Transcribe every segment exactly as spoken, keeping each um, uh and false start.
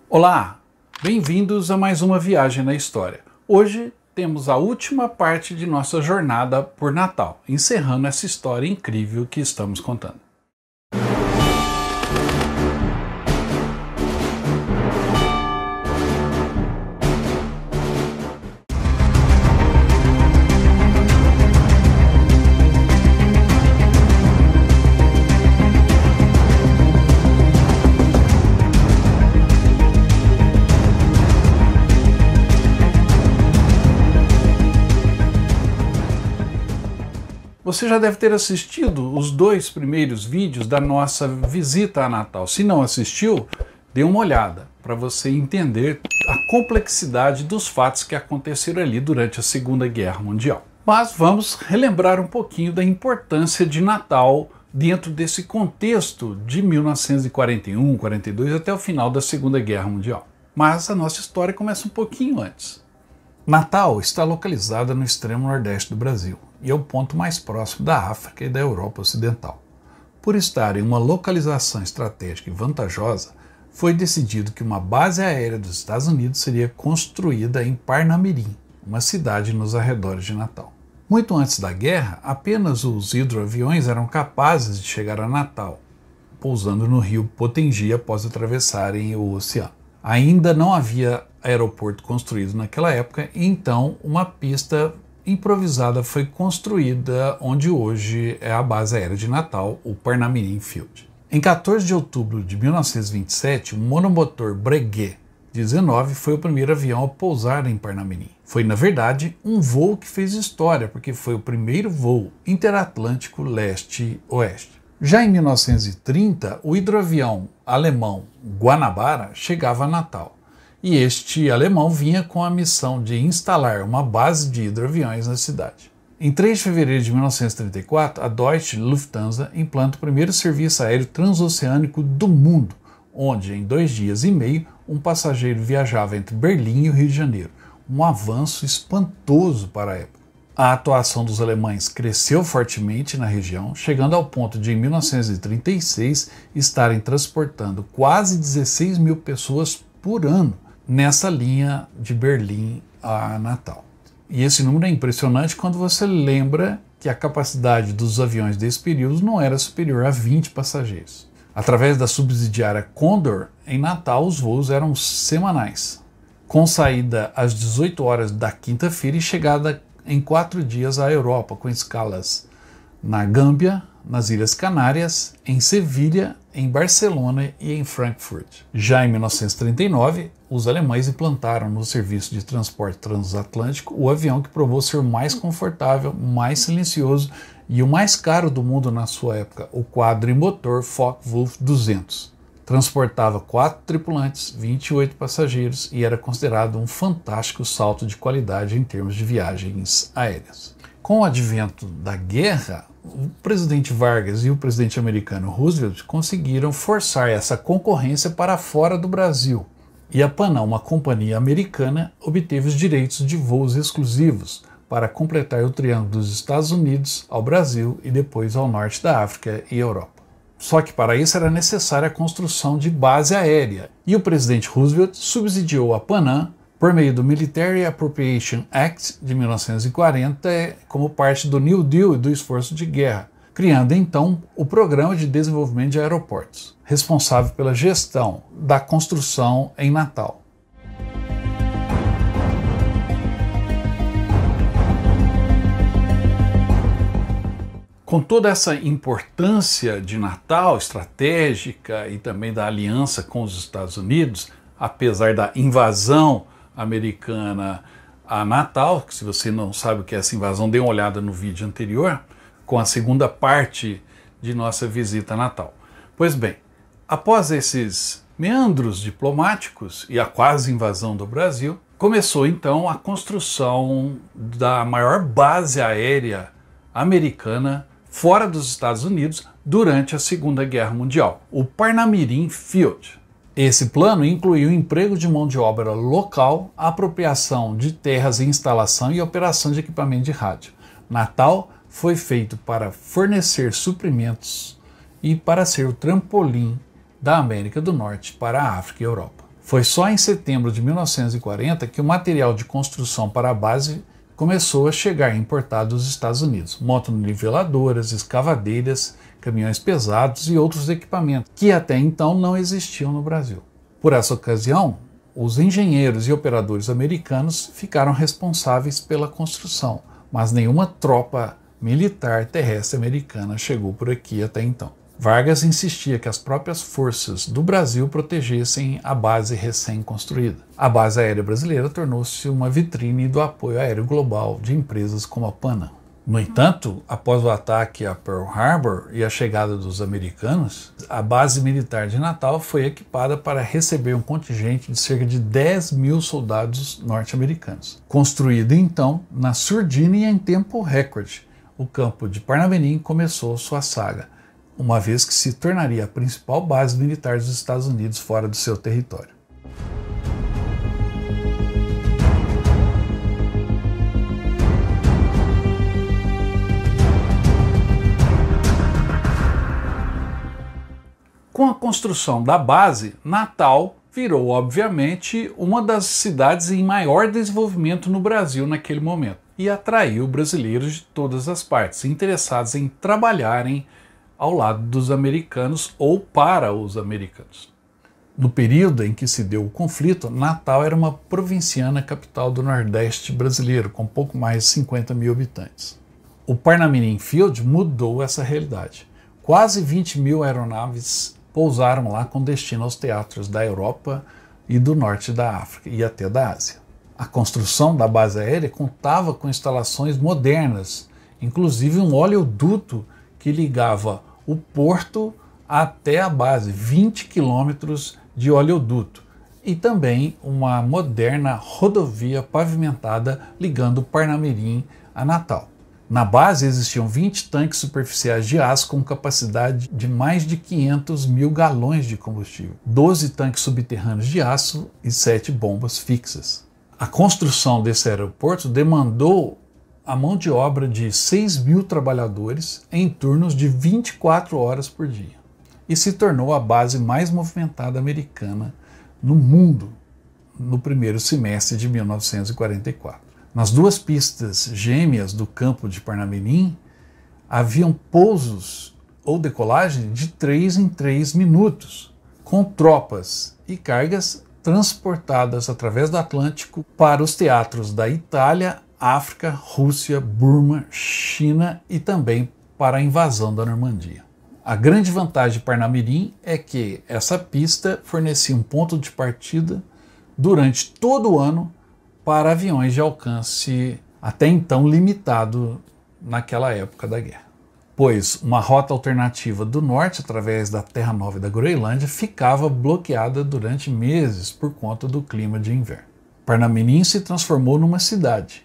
Olá, bem-vindos a mais uma viagem na história. Hoje temos a última parte de nossa jornada por Natal, encerrando essa história incrível que estamos contando. Você já deve ter assistido os dois primeiros vídeos da nossa visita a Natal. Se não assistiu, dê uma olhada para você entender a complexidade dos fatos que aconteceram ali durante a Segunda Guerra Mundial. Mas vamos relembrar um pouquinho da importância de Natal dentro desse contexto de mil novecentos e quarenta e um, quarenta e dois até o final da Segunda Guerra Mundial. Mas a nossa história começa um pouquinho antes. Natal está localizada no extremo nordeste do Brasil e é o ponto mais próximo da África e da Europa Ocidental. Por estar em uma localização estratégica e vantajosa, foi decidido que uma base aérea dos Estados Unidos seria construída em Parnamirim, uma cidade nos arredores de Natal. Muito antes da guerra, apenas os hidroaviões eram capazes de chegar a Natal, pousando no rio Potengi após atravessarem o oceano. Ainda não havia aeroporto construído naquela época, e então uma pista improvisada foi construída onde hoje é a base aérea de Natal, o Parnamirim Field. Em quatorze de outubro de mil novecentos e vinte e sete, o monomotor Breguet dezenove foi o primeiro avião a pousar em Parnamirim. Foi, na verdade, um voo que fez história, porque foi o primeiro voo interatlântico leste-oeste. Já em mil novecentos e trinta, o hidroavião alemão Guanabara chegava a Natal. E este alemão vinha com a missão de instalar uma base de hidroaviões na cidade. Em três de fevereiro de mil novecentos e trinta e quatro, a Deutsche Lufthansa implanta o primeiro serviço aéreo transoceânico do mundo, onde em dois dias e meio um passageiro viajava entre Berlim e o Rio de Janeiro, um avanço espantoso para a época. A atuação dos alemães cresceu fortemente na região, chegando ao ponto de, em mil novecentos e trinta e seis, estarem transportando quase dezesseis mil pessoas por ano nessa linha de Berlim a Natal. E esse número é impressionante quando você lembra que a capacidade dos aviões desse período não era superior a vinte passageiros. Através da subsidiária Condor, em Natal os voos eram semanais, com saída às dezoito horas da quinta-feira e chegada em quatro dias à Europa, com escalas na Gâmbia, nas Ilhas Canárias, em Sevilha, em Barcelona e em Frankfurt. Já em mil novecentos e trinta e nove, os alemães implantaram no serviço de transporte transatlântico o avião que provou ser o mais confortável, mais silencioso e o mais caro do mundo na sua época, o quadrimotor Focke-Wulf duzentos. Transportava quatro tripulantes, vinte e oito passageiros e era considerado um fantástico salto de qualidade em termos de viagens aéreas. Com o advento da guerra, o presidente Vargas e o presidente americano Roosevelt conseguiram forçar essa concorrência para fora do Brasil. E a Panam, uma companhia americana, obteve os direitos de voos exclusivos para completar o triângulo dos Estados Unidos ao Brasil e depois ao norte da África e Europa. Só que para isso era necessária a construção de base aérea, e o presidente Roosevelt subsidiou a Panam por meio do Military Appropriation Act de mil novecentos e quarenta, como parte do New Deal e do esforço de guerra, criando então o Programa de Desenvolvimento de Aeroportos, responsável pela gestão da construção em Natal. Com toda essa importância de Natal estratégica e também da aliança com os Estados Unidos, apesar da invasão americana a Natal, que se você não sabe o que é essa invasão, dê uma olhada no vídeo anterior, com a segunda parte de nossa visita a Natal. Pois bem, após esses meandros diplomáticos e a quase invasão do Brasil, começou então a construção da maior base aérea americana fora dos Estados Unidos durante a Segunda Guerra Mundial, o Parnamirim Field. Esse plano incluiu o emprego de mão de obra local, a apropriação de terras em instalação e operação de equipamento de rádio. Natal foi feito para fornecer suprimentos e para ser o trampolim da América do Norte para a África e Europa. Foi só em setembro de mil novecentos e quarenta que o material de construção para a base começou a chegar importado dos Estados Unidos, motoniveladoras, escavadeiras, caminhões pesados e outros equipamentos que até então não existiam no Brasil. Por essa ocasião, os engenheiros e operadores americanos ficaram responsáveis pela construção, mas nenhuma tropa militar terrestre americana chegou por aqui até então. Vargas insistia que as próprias forças do Brasil protegessem a base recém-construída. A base aérea brasileira tornou-se uma vitrine do apoio aéreo global de empresas como a Panam. No entanto, após o ataque a Pearl Harbor e a chegada dos americanos, a base militar de Natal foi equipada para receber um contingente de cerca de dez mil soldados norte-americanos. Construído então na surdina e em tempo recorde, o campo de Parnamirim começou sua saga, uma vez que se tornaria a principal base militar dos Estados Unidos fora do seu território. Com a construção da base, Natal virou, obviamente, uma das cidades em maior desenvolvimento no Brasil naquele momento e atraiu brasileiros de todas as partes, interessados em trabalharem ao lado dos americanos ou para os americanos. No período em que se deu o conflito, Natal era uma provinciana capital do Nordeste brasileiro, com pouco mais de cinquenta mil habitantes. O Parnamirim Field mudou essa realidade. Quase vinte mil aeronaves pousaram lá com destino aos teatros da Europa e do norte da África e até da Ásia. A construção da base aérea contava com instalações modernas, inclusive um oleoduto que ligava o porto até a base, vinte quilômetros de oleoduto, e também uma moderna rodovia pavimentada ligando Parnamirim a Natal. Na base existiam vinte tanques superficiais de aço com capacidade de mais de quinhentos mil galões de combustível, doze tanques subterrâneos de aço e sete bombas fixas. A construção desse aeroporto demandou a mão de obra de seis mil trabalhadores em turnos de vinte e quatro horas por dia e se tornou a base mais movimentada americana no mundo no primeiro semestre de mil novecentos e quarenta e quatro. Nas duas pistas gêmeas do campo de Parnamirim haviam pousos ou decolagem de três em três minutos, com tropas e cargas transportadas através do Atlântico para os teatros da Itália, África, Rússia, Burma, China e também para a invasão da Normandia. A grande vantagem de Parnamirim é que essa pista fornecia um ponto de partida durante todo o ano para aviões de alcance até então limitado naquela época da guerra, pois uma rota alternativa do norte através da Terra Nova e da Groenlândia ficava bloqueada durante meses por conta do clima de inverno. Parnamirim se transformou numa cidade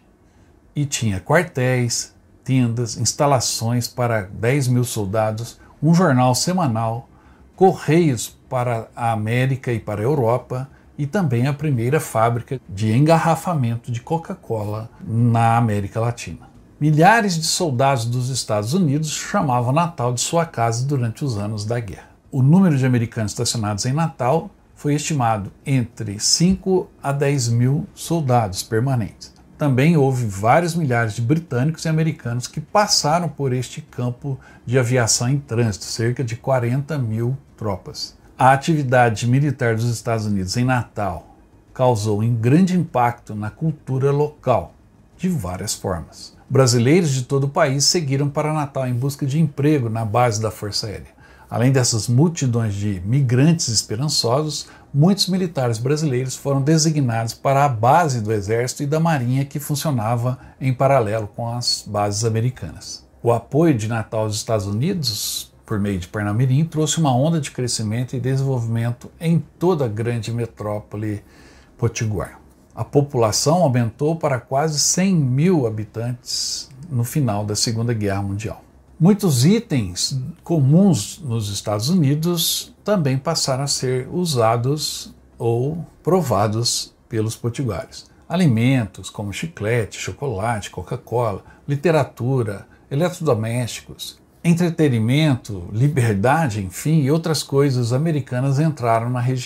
e tinha quartéis, tendas, instalações para dez mil soldados, um jornal semanal, correios para a América e para a Europa e também a primeira fábrica de engarrafamento de Coca-Cola na América Latina. Milhares de soldados dos Estados Unidos chamavam Natal de sua casa durante os anos da guerra. O número de americanos estacionados em Natal foi estimado entre cinco a dez mil soldados permanentes. Também houve vários milhares de britânicos e americanos que passaram por este campo de aviação em trânsito, cerca de quarenta mil tropas. A atividade militar dos Estados Unidos em Natal causou um grande impacto na cultura local, de várias formas. Brasileiros de todo o país seguiram para Natal em busca de emprego na base da Força Aérea. Além dessas multidões de migrantes esperançosos, muitos militares brasileiros foram designados para a base do Exército e da Marinha que funcionava em paralelo com as bases americanas. O apoio de Natal aos Estados Unidos, por meio de Parnamirim, trouxe uma onda de crescimento e desenvolvimento em toda a grande metrópole potiguar. A população aumentou para quase cem mil habitantes no final da Segunda Guerra Mundial. Muitos itens comuns nos Estados Unidos também passaram a ser usados ou provados pelos potiguares. Alimentos como chiclete, chocolate, Coca-Cola, literatura, eletrodomésticos, entretenimento, liberdade, enfim, e outras coisas americanas entraram na região.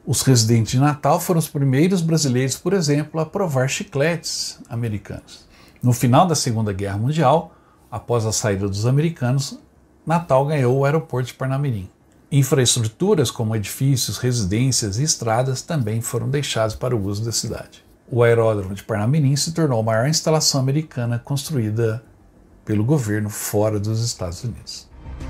Os residentes de Natal foram os primeiros brasileiros, por exemplo, a provar chicletes americanos. No final da Segunda Guerra Mundial, após a saída dos americanos, Natal ganhou o aeroporto de Parnamirim. Infraestruturas como edifícios, residências e estradas também foram deixados para o uso da cidade. O aeródromo de Parnamirim se tornou a maior instalação americana construída pelo governo fora dos Estados Unidos.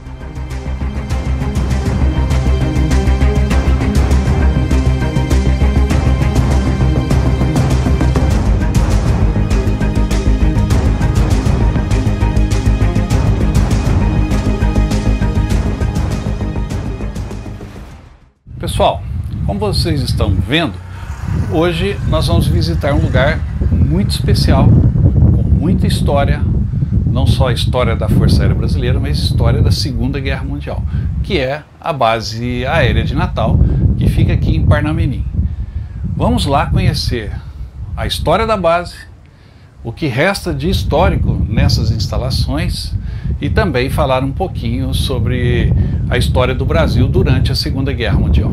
Pessoal, como vocês estão vendo, hoje nós vamos visitar um lugar muito especial, com muita história, não só a história da Força Aérea Brasileira, mas a história da Segunda Guerra Mundial, que é a base aérea de Natal, que fica aqui em Parnamirim. Vamos lá conhecer a história da base, o que resta de histórico nessas instalações e também falar um pouquinho sobre a história do Brasil durante a Segunda Guerra Mundial.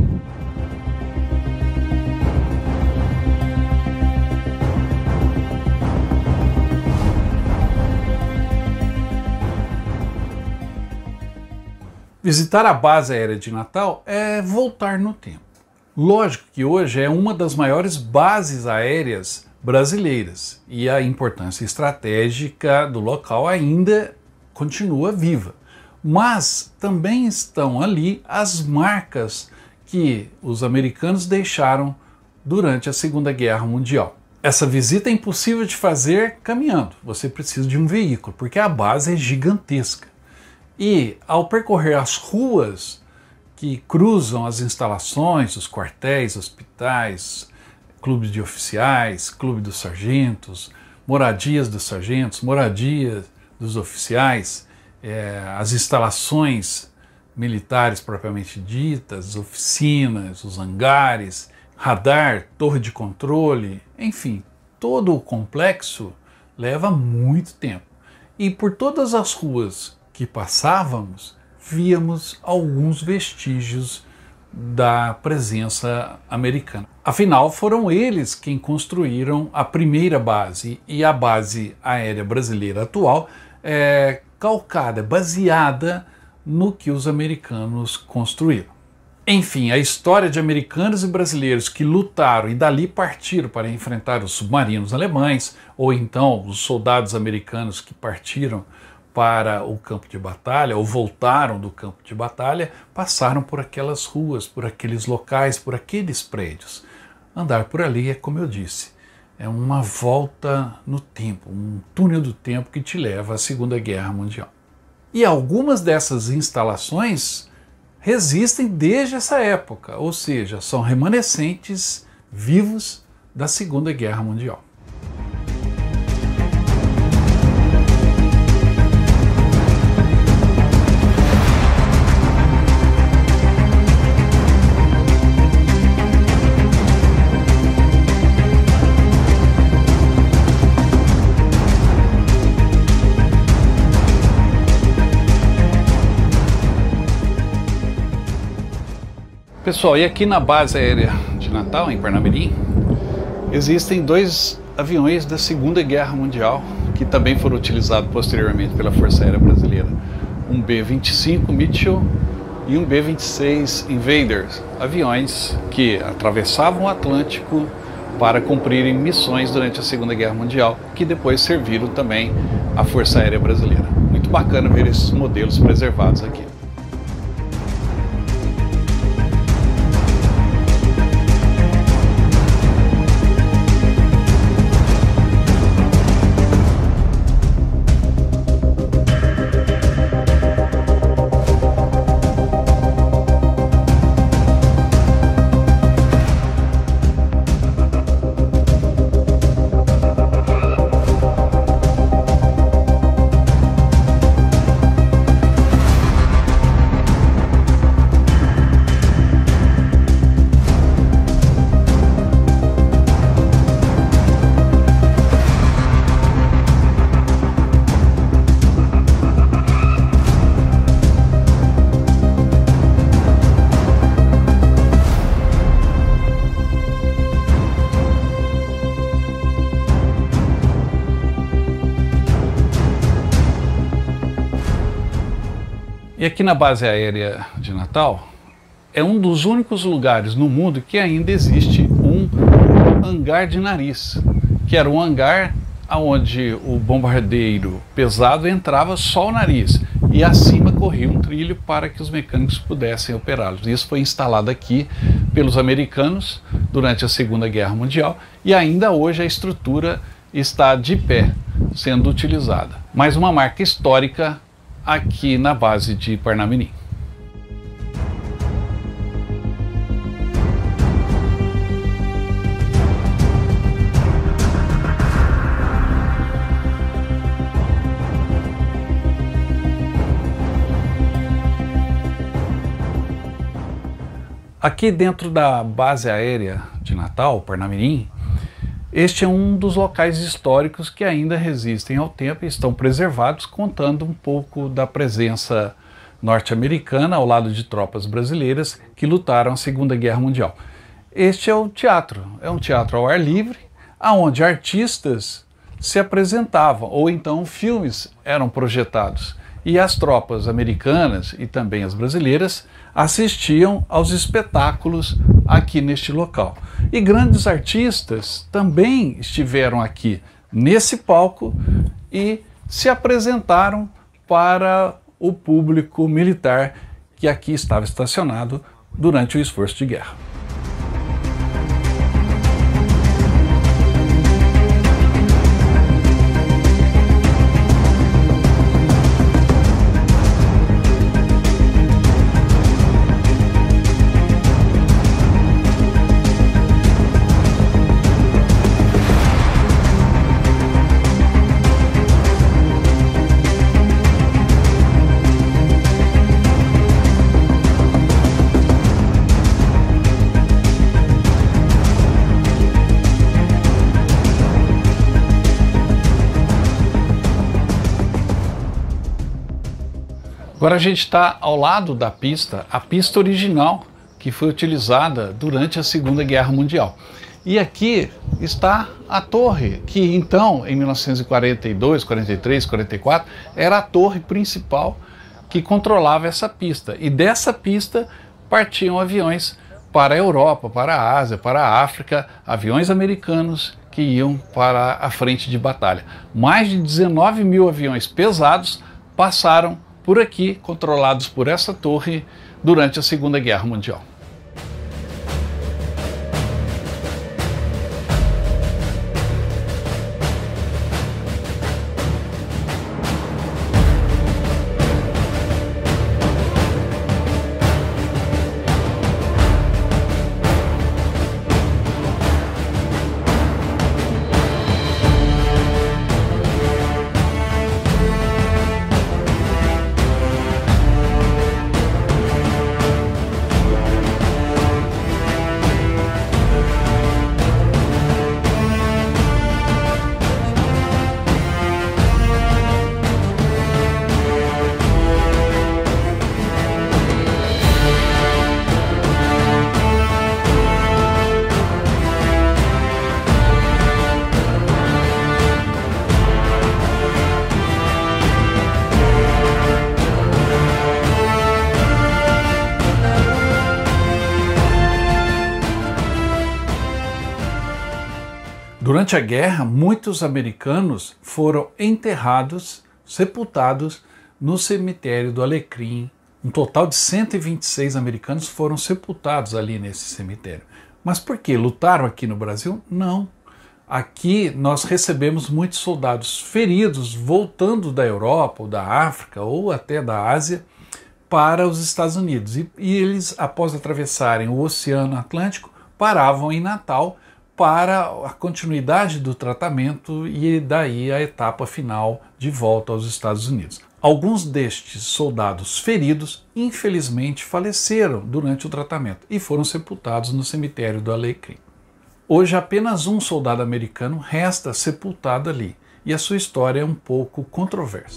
Visitar a base aérea de Natal é voltar no tempo. Lógico que hoje é uma das maiores bases aéreas brasileiras e a importância estratégica do local ainda continua viva. Mas também estão ali as marcas que os americanos deixaram durante a Segunda Guerra Mundial. Essa visita é impossível de fazer caminhando, você precisa de um veículo, porque a base é gigantesca. E ao percorrer as ruas que cruzam as instalações, os quartéis, hospitais, clubes de oficiais, clube dos sargentos, moradias dos sargentos, moradias dos oficiais, é, as instalações militares propriamente ditas, oficinas, os hangares, radar, torre de controle, enfim, todo o complexo leva muito tempo. E por todas as ruas que passávamos, víamos alguns vestígios da presença americana. Afinal, foram eles quem construíram a primeira base, e a base aérea brasileira atual é calcada, baseada no que os americanos construíram. Enfim, a história de americanos e brasileiros que lutaram e dali partiram para enfrentar os submarinos alemães, ou então os soldados americanos que partiram para o campo de batalha, ou voltaram do campo de batalha, passaram por aquelas ruas, por aqueles locais, por aqueles prédios. Andar por ali é, como eu disse, é uma volta no tempo, um túnel do tempo que te leva à Segunda Guerra Mundial. E algumas dessas instalações resistem desde essa época, ou seja, são remanescentes vivos da Segunda Guerra Mundial. Pessoal, e aqui na base aérea de Natal, em Parnamirim, existem dois aviões da Segunda Guerra Mundial que também foram utilizados posteriormente pela Força Aérea Brasileira. Um B vinte e cinco Mitchell e um B vinte e seis Invader, aviões que atravessavam o Atlântico para cumprirem missões durante a Segunda Guerra Mundial, que depois serviram também à Força Aérea Brasileira. Muito bacana ver esses modelos preservados aqui. E aqui na base aérea de Natal, é um dos únicos lugares no mundo que ainda existe um hangar de nariz, que era um hangar onde o bombardeiro pesado entrava só o nariz e acima corria um trilho para que os mecânicos pudessem operá-los. Isso foi instalado aqui pelos americanos durante a Segunda Guerra Mundial e ainda hoje a estrutura está de pé, sendo utilizada. Mais uma marca histórica aqui na base de Parnamirim. Aqui dentro da base aérea de Natal, Parnamirim, este é um dos locais históricos que ainda resistem ao tempo e estão preservados, contando um pouco da presença norte-americana ao lado de tropas brasileiras que lutaram a Segunda Guerra Mundial. Este é o teatro, é um teatro ao ar livre, onde artistas se apresentavam, ou então filmes eram projetados. E as tropas americanas e também as brasileiras assistiam aos espetáculos aqui neste local. E grandes artistas também estiveram aqui nesse palco e se apresentaram para o público militar que aqui estava estacionado durante o esforço de guerra. Agora a gente está ao lado da pista, a pista original que foi utilizada durante a Segunda Guerra Mundial. E aqui está a torre, que então, em mil novecentos e quarenta e dois, quarenta e três, quarenta e quatro, era a torre principal que controlava essa pista. E dessa pista partiam aviões para a Europa, para a Ásia, para a África, aviões americanos que iam para a frente de batalha. Mais de dezenove mil aviões pesados passaram por aqui, controlados por essa torre, durante a Segunda Guerra Mundial. Durante a guerra, muitos americanos foram enterrados, sepultados no cemitério do Alecrim. Um total de cento e vinte e seis americanos foram sepultados ali nesse cemitério. Mas por quê? Lutaram aqui no Brasil? Não. Aqui nós recebemos muitos soldados feridos voltando da Europa, ou da África, ou até da Ásia, para os Estados Unidos. E, e eles, após atravessarem o Oceano Atlântico, paravam em Natal para a continuidade do tratamento e daí a etapa final de volta aos Estados Unidos. Alguns destes soldados feridos, infelizmente, faleceram durante o tratamento e foram sepultados no cemitério do Alecrim. Hoje apenas um soldado americano resta sepultado ali e a sua história é um pouco controversa.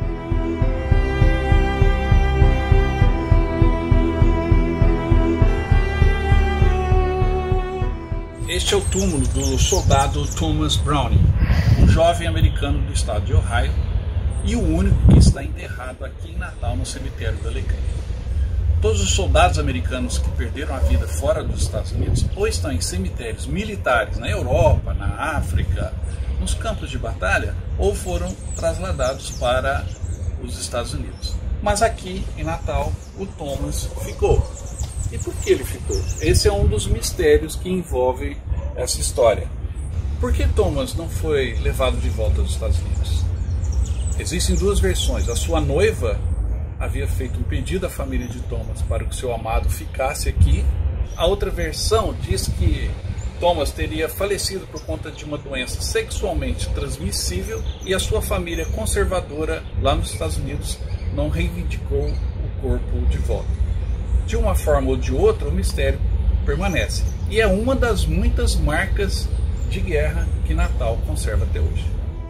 Este é o túmulo do soldado Thomas Browning, um jovem americano do estado de Ohio, e o único que está enterrado aqui em Natal, no cemitério do Alecrim. Todos os soldados americanos que perderam a vida fora dos Estados Unidos ou estão em cemitérios militares na Europa, na África, nos campos de batalha, ou foram trasladados para os Estados Unidos. Mas aqui em Natal o Thomas ficou. E por que ele ficou? Esse é um dos mistérios que envolve essa história. Por que Thomas não foi levado de volta aos Estados Unidos? Existem duas versões. A sua noiva havia feito um pedido à família de Thomas para que seu amado ficasse aqui. A outra versão diz que Thomas teria falecido por conta de uma doença sexualmente transmissível e a sua família conservadora lá nos Estados Unidos não reivindicou o corpo de volta. De uma forma ou de outra, o mistério permanece. E é uma das muitas marcas de guerra que Natal conserva até hoje.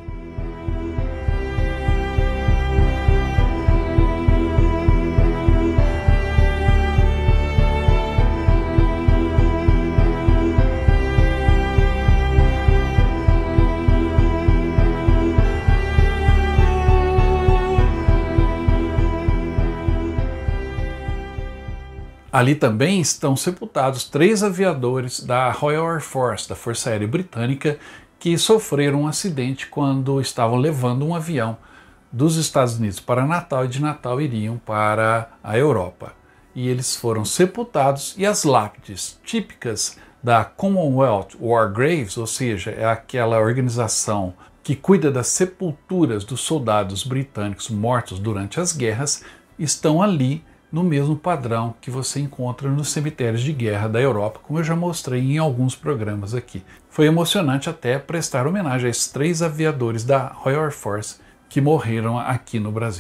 Ali também estão sepultados três aviadores da Royal Air Force, da Força Aérea Britânica, que sofreram um acidente quando estavam levando um avião dos Estados Unidos para Natal e de Natal iriam para a Europa. E eles foram sepultados e as lápides típicas da Commonwealth War Graves, ou seja, é aquela organização que cuida das sepulturas dos soldados britânicos mortos durante as guerras, estão ali no mesmo padrão que você encontra nos cemitérios de guerra da Europa, como eu já mostrei em alguns programas aqui. Foi emocionante até prestar homenagem a esses três aviadores da Royal Air Force que morreram aqui no Brasil.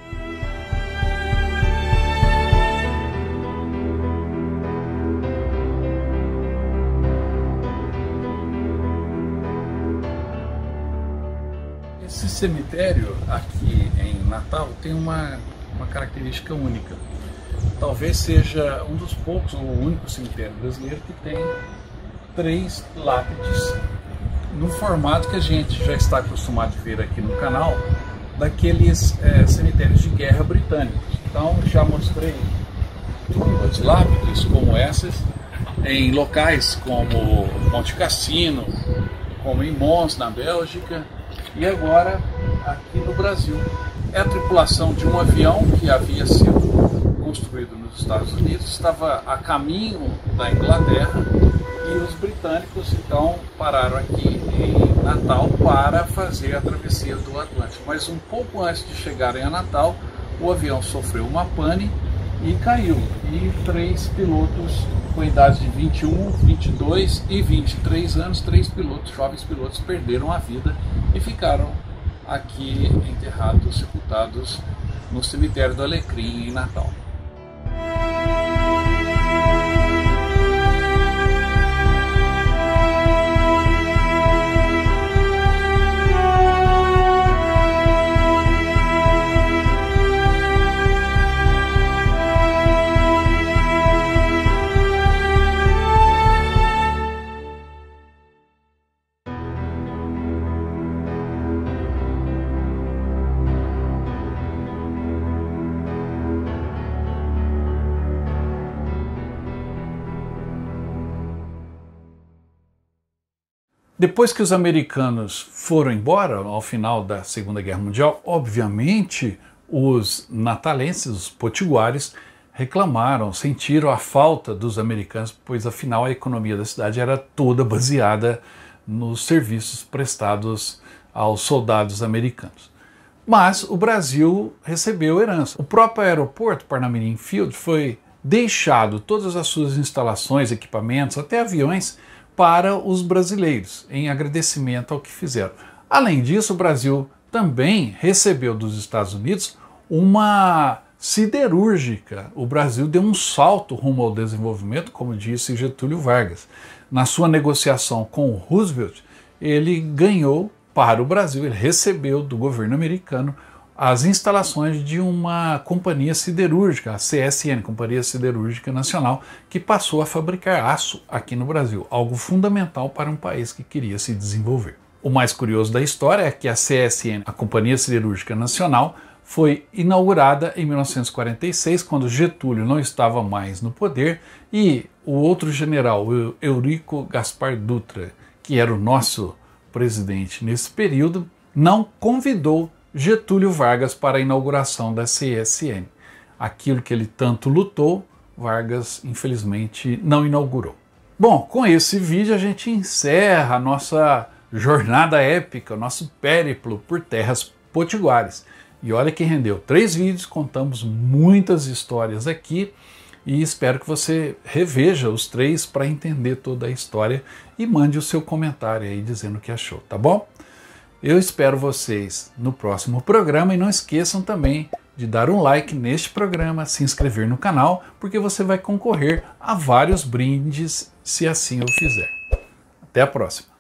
Esse cemitério aqui em Natal tem uma uma característica única. Talvez seja um dos poucos, ou o único cemitério brasileiro que tem três lápides no formato que a gente já está acostumado a ver aqui no canal, daqueles é, cemitérios de guerra britânicos. Então já mostrei tumbas, lápides como essas, em locais como Monte Cassino, como em Mons, na Bélgica, e agora aqui no Brasil. É a tripulação de um avião que havia sido construído nos Estados Unidos, estava a caminho da Inglaterra e os britânicos então pararam aqui em Natal para fazer a travessia do Atlântico. Mas um pouco antes de chegarem a Natal, o avião sofreu uma pane e caiu. E três pilotos com idades de vinte e um, vinte e dois e vinte e três anos, três pilotos, jovens pilotos, perderam a vida e ficaram aqui enterrados, sepultados no cemitério do Alecrim em Natal. Depois que os americanos foram embora, ao final da Segunda Guerra Mundial, obviamente os natalenses, os potiguares, reclamaram, sentiram a falta dos americanos, pois afinal a economia da cidade era toda baseada nos serviços prestados aos soldados americanos. Mas o Brasil recebeu herança. O próprio aeroporto Parnamirim Field foi deixado, todas as suas instalações, equipamentos, até aviões, para os brasileiros, em agradecimento ao que fizeram. Além disso, o Brasil também recebeu dos Estados Unidos uma siderúrgica. O Brasil deu um salto rumo ao desenvolvimento, como disse Getúlio Vargas. Na sua negociação com o Roosevelt, ele ganhou para o Brasil, ele recebeu do governo americano as instalações de uma companhia siderúrgica, a C S N, Companhia Siderúrgica Nacional, que passou a fabricar aço aqui no Brasil, algo fundamental para um país que queria se desenvolver. O mais curioso da história é que a C S N, a Companhia Siderúrgica Nacional, foi inaugurada em mil novecentos e quarenta e seis, quando Getúlio não estava mais no poder, e o outro general, o Eurico Gaspar Dutra, que era o nosso presidente nesse período, não convidou Getúlio Vargas para a inauguração da C S N. Aquilo que ele tanto lutou, Vargas, infelizmente, não inaugurou. Bom, com esse vídeo a gente encerra a nossa jornada épica, o nosso périplo por terras potiguares. E olha que rendeu três vídeos, contamos muitas histórias aqui e espero que você reveja os três para entender toda a história e mande o seu comentário aí dizendo o que achou, tá bom? Eu espero vocês no próximo programa e não esqueçam também de dar um like neste programa, se inscrever no canal, porque você vai concorrer a vários brindes se assim eu fizer. Até a próxima!